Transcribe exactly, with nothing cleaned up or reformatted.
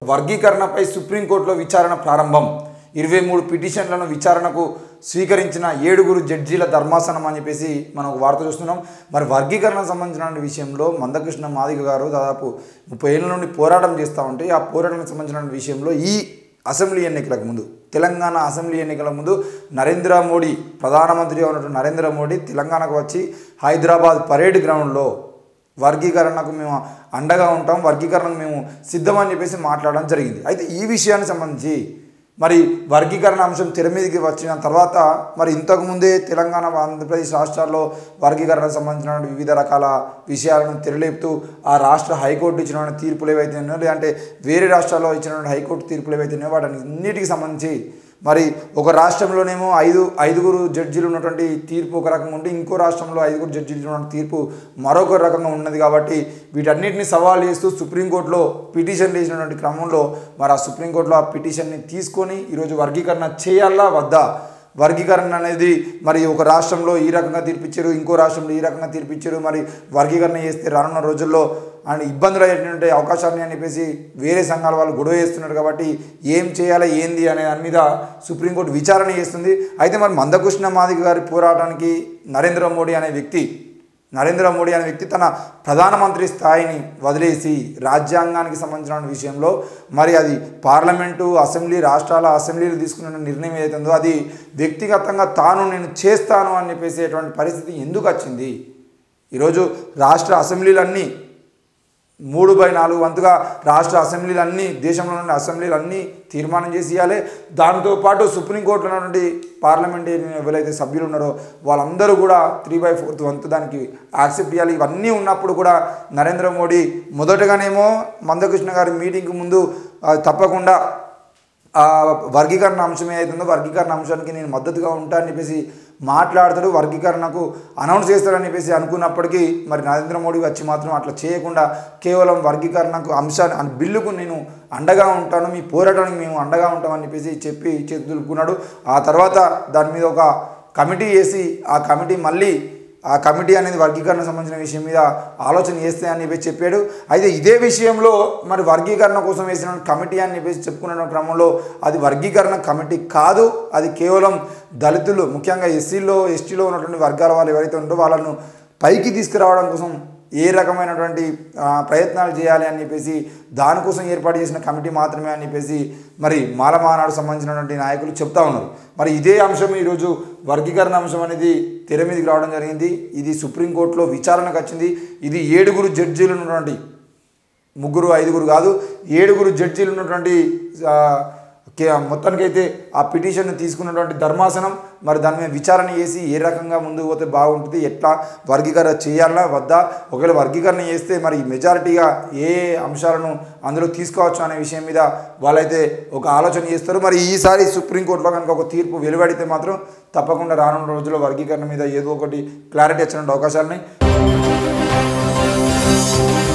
వర్గీకరణపై సుప్రీంకోర్టులో విచారణ ప్రారంభం. ఇరవై మూడు పిటిషన్లను విచారణకు స్వీకరించిన ఏడుగురు జడ్జీల ధర్మాసనం అని చెప్పేసి మనం ఒక వార్త చూస్తున్నాం. మరి వర్గీకరణకు సంబంధించిన విషయంలో మందకృష్ణ మాదిగ గారు దాదాపు ముప్పై ఏళ్ళ నుండి పోరాటం చేస్తూ ఉంటే ఆ పోరాటానికి సంబంధించిన విషయంలో ఈ అసెంబ్లీ ఎన్నికలకు ముందు, తెలంగాణ అసెంబ్లీ ఎన్నికల ముందు నరేంద్ర మోడీ ప్రధానమంత్రిగా ఉన్నటువంటి నరేంద్ర మోడీ తెలంగాణకు వచ్చి హైదరాబాద్ పరేడ్ గ్రౌండ్లో వర్గీకరణకు మేము అండగా ఉంటాం, వర్గీకరణకు మేము సిద్ధమని చెప్పేసి మాట్లాడడం జరిగింది. అయితే ఈ విషయానికి సంబంధించి మరి వర్గీకరణ అంశం తెర మీదకి వచ్చిన తర్వాత మరి ఇంతకుముందే తెలంగాణ ఆంధ్రప్రదేశ్ రాష్ట్రాల్లో వర్గీకరణకు సంబంధించిన వివిధ రకాల విషయాలను తెరలేపుతూ ఆ రాష్ట్ర హైకోర్టు ఇచ్చిన తీర్పులు ఏవైతే ఉన్నాయో లేదంటే వేరే రాష్ట్రాల్లో ఇచ్చిన హైకోర్టు తీర్పులు ఏవైతే ఉన్నాయో వాటిని అన్నిటికి సంబంధించి మరి ఒక రాష్ట్రంలోనేమో ఐదు ఐదుగురు జడ్జీలు ఉన్నటువంటి తీర్పు ఒక రకంగా ఉంటే ఇంకో రాష్ట్రంలో ఐదుగురు జడ్జీలు ఉన్నటువంటి తీర్పు మరొక రకంగా ఉన్నది. కాబట్టి వీటన్నిటిని సవాల్ చేస్తూ సుప్రీంకోర్టులో పిటిషన్ వేసినటువంటి క్రమంలో మరి ఆ సుప్రీంకోర్టులో ఆ పిటిషన్ని తీసుకొని ఈరోజు వర్గీకరణ చేయాలా వద్దా, వర్గీకరణ అనేది మరి ఒక రాష్ట్రంలో ఈ రకంగా తీర్పిచ్చారు, ఇంకో రాష్ట్రంలో ఈ రకంగా తీర్పిచ్చారు, మరి వర్గీకరణ చేస్తే రానున్న రోజుల్లో అండ్ ఇబ్బందులు అయ్యేటువంటి అవకాశాన్ని అని చెప్పేసి వేరే సంఘాల వాళ్ళు గొడవ చేస్తున్నారు. కాబట్టి ఏం చేయాలి ఏంది అనే దాని మీద సుప్రీంకోర్టు విచారణ చేస్తుంది. అయితే మరి మందకృష్ణ మాదిగ గారి పోరాటానికి నరేంద్ర మోడీ అనే వ్యక్తి నరేంద్ర మోడీ అనే వ్యక్తి తన ప్రధానమంత్రి స్థాయిని వదిలేసి రాజ్యాంగానికి సంబంధించిన విషయంలో మరి అది పార్లమెంటు అసెంబ్లీ రాష్ట్రాల అసెంబ్లీలు తీసుకున్న నిర్ణయం ఏదైతుందో అది వ్యక్తిగతంగా తాను నేను చేస్తాను అని చెప్పేసేటువంటి పరిస్థితి ఎందుకు వచ్చింది? ఈరోజు రాష్ట్ర అసెంబ్లీలన్నీ మూడు బై నాలుగు వంతుగా రాష్ట్ర అసెంబ్లీలన్నీ దేశంలో ఉన్న అసెంబ్లీలన్నీ తీర్మానం చేసి ఇవ్వాలి. దాంతోపాటు సుప్రీంకోర్టులో ఉన్నటువంటి పార్లమెంట్ ఎవరైతే సభ్యులు ఉన్నారో వాళ్ళందరూ కూడా త్రీ బై ఫోర్త్ వంతు దానికి యాక్సెప్ట్ చేయాలి. ఇవన్నీ ఉన్నప్పుడు కూడా నరేంద్ర మోడీ మొదటగానేమో మందకృష్ణ గారి మీటింగ్కి ముందు తప్పకుండా వర్గీకరణ అంశం ఏదైతుందో వర్గీకరణ అంశానికి నేను మద్దతుగా ఉంటా అని చెప్పేసి మాట్లాడతాడు, వర్గీకరణకు అనౌన్స్ చేస్తాడని చెప్పేసి అనుకున్నప్పటికీ మరి నరేంద్ర మోడీ వచ్చి మాత్రం అట్లా చేయకుండా కేవలం వర్గీకరణకు అంశాన్ని బిల్లుకు నేను అండగా ఉంటాను, మీ పోరాటానికి మేము అండగా ఉంటామని చెప్పేసి చెప్పి చేతులుకున్నాడు. ఆ తర్వాత దాని మీద ఒక కమిటీ వేసి ఆ కమిటీ మళ్ళీ ఆ కమిటీ అనేది వర్గీకరణ సంబంధించిన విషయం మీద ఆలోచన చేస్తే అని చెప్పేసి చెప్పాడు. అయితే ఇదే విషయంలో మరి వర్గీకరణ కోసం వేసిన కమిటీ అని చెప్పేసి చెప్పుకున్న క్రమంలో అది వర్గీకరణ కమిటీ కాదు, అది కేవలం దళితులు ముఖ్యంగా ఎస్సీలో ఎస్టీలో ఉన్నటువంటి వర్గాల వాళ్ళు ఎవరైతే ఉంటారో వాళ్ళను పైకి తీసుకురావడం కోసం ఏ రకమైనటువంటి ప్రయత్నాలు చేయాలి అని చెప్పేసి దానికోసం ఏర్పాటు చేసిన కమిటీ మాత్రమే అని చెప్పేసి మరి మాలమానాడు సంబంధించినటువంటి నాయకులు చెప్తా ఉన్నారు. మరి ఇదే అంశం ఈరోజు వర్గీకరణ అంశం అనేది తెర మీదకి రావడం జరిగింది. ఇది సుప్రీంకోర్టులో విచారణకు వచ్చింది. ఇది ఏడుగురు జడ్జీలు ఉన్నటువంటి, ముగ్గురు ఐదుగురు కాదు ఏడుగురు జడ్జీలు ఉన్నటువంటి మొత్తానికైతే ఆ పిటిషన్ తీసుకున్నటువంటి ధర్మాసనం మరి దాని మీద విచారణ చేసి ఏ రకంగా ముందుకు పోతే బాగుంటుంది, ఎట్లా వర్గీకరణ చేయాలా వద్దా, ఒకవేళ వర్గీకరణ చేస్తే మరి మెజారిటీగా ఏ అంశాలను అందులో తీసుకోవచ్చు అనే విషయం మీద వాళ్ళైతే ఒక ఆలోచన చేస్తారు. మరి ఈసారి సుప్రీంకోర్టులో కనుక ఒక తీర్పు వెలువడితే మాత్రం తప్పకుండా రానున్న రోజుల్లో వర్గీకరణ మీద ఏదో ఒకటి క్లారిటీ వచ్చిన అవకాశాలున్నాయి.